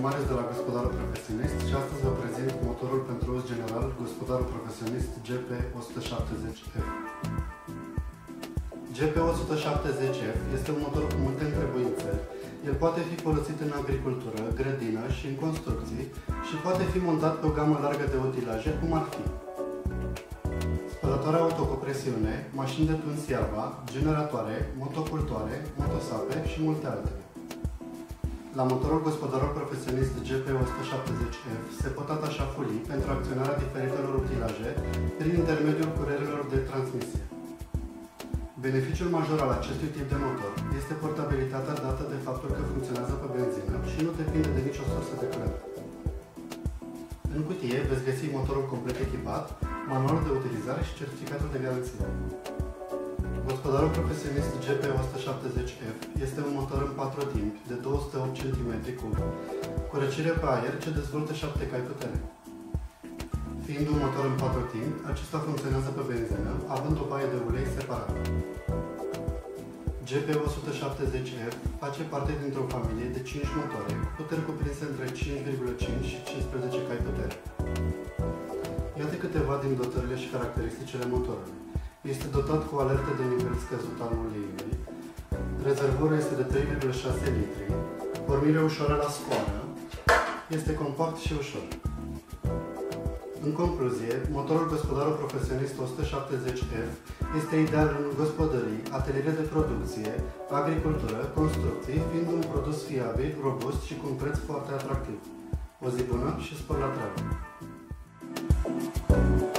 Marius de la Gospodarul Profesionist și astăzi vă prezint motorul pentru uz general Gospodarul Profesionist GP170F. GP170F este un motor cu multe întrebuințări. El poate fi folosit în agricultură, grădină și în construcții și poate fi montat pe o gamă largă de utilaje, cum ar fi spălătoare auto cu presiune, mașini de tuns iarba, generatoare, motocultoare, motosape și multe altele. La motorul Gospodarul Profesionist GP170F se pot atașa fulii pentru acționarea diferitelor utilaje prin intermediul curelelor de transmisie. Beneficiul major al acestui tip de motor este portabilitatea dată de faptul că funcționează pe benzină și nu depinde de nicio sursă de curent. În cutie veți găsi motorul complet echipat, manualul de utilizare și certificatul de garanție. Gospodarul Profesionist GP170F este un motor în 4 timpi de 208 cm3 cu răcire pe aer ce dezvoltă 7 cai putere. Fiind un motor în 4 timpi, acesta funcționează pe benzină, având o baie de ulei separată. GP170F face parte dintr-o familie de 5 motoare cu puteri cuprinse între 5,5 și 15 cai putere. Iată câteva din dotările și caracteristicile motorului. Este dotat cu alertă de nivel scăzut al uleiului, rezervorul este de 3,6 litri, pornire ușoară la scoară, este compact și ușor. În concluzie, motorul Gospodarul Profesionist 170F este ideal în gospodării, ateliere de producție, agricultură, construcții, fiind un produs fiabil, robust și cu un preț foarte atractiv. O zi bună și spor la treabă!